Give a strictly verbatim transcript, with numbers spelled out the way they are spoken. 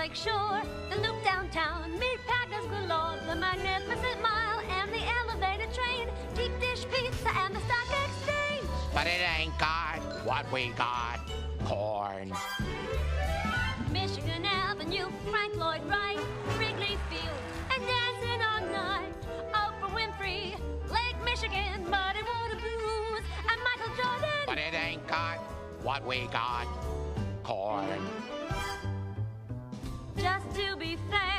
Lake Shore, the loop downtown, meat packers galore, the magnificent mile and the elevated train, deep dish pizza and the stock exchange. But it ain't got what we got, corn. Michigan Avenue, Frank Lloyd Wright, Wrigley Field, and dancing all night. Oprah Winfrey, Lake Michigan, Muddy Water Blues, and Michael Jordan. But it ain't got what we got, corn. Just to be fair.